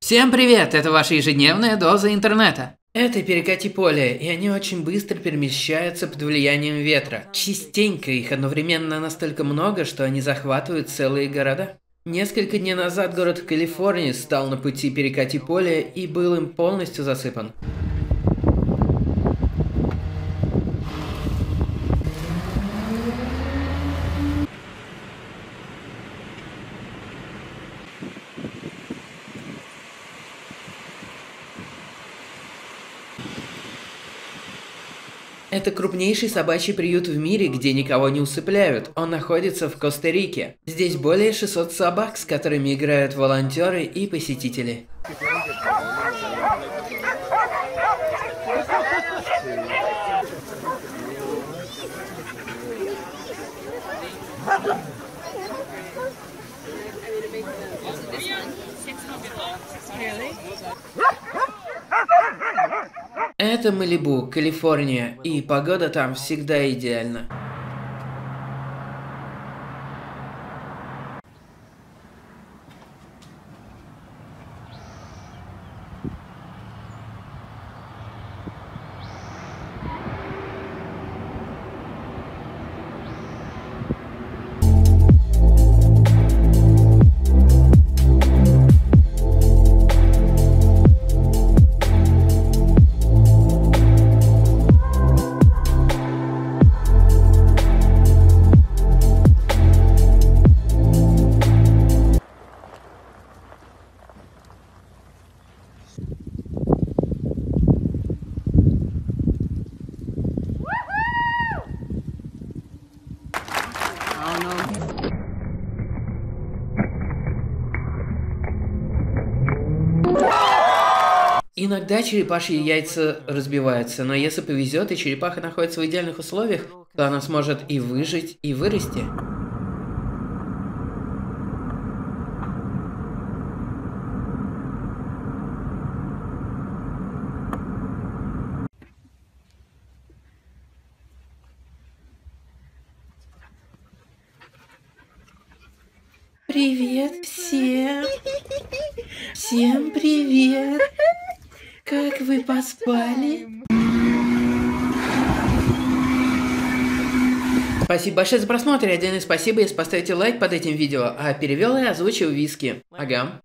Всем привет! Это ваша ежедневная доза интернета. Это перекати поле, и они очень быстро перемещаются под влиянием ветра. Частенько их одновременно настолько много, что они захватывают целые города. Несколько дней назад город в Калифорнии стал на пути перекати поля и был им полностью засыпан. Это крупнейший собачий приют в мире, где никого не усыпляют. Он находится в Коста-Рике. Здесь более 600 собак, с которыми играют волонтеры и посетители. Это Малибу, Калифорния, и погода там всегда идеальна. Иногда черепашьи яйца разбиваются, но если повезет и черепаха находится в идеальных условиях, то она сможет и выжить, и вырасти. Привет всем! Всем привет! Как вы поспали? Спасибо большое за просмотр. Отдельное спасибо, если поставите лайк под этим видео. А перевел и озвучил Виски. Ага.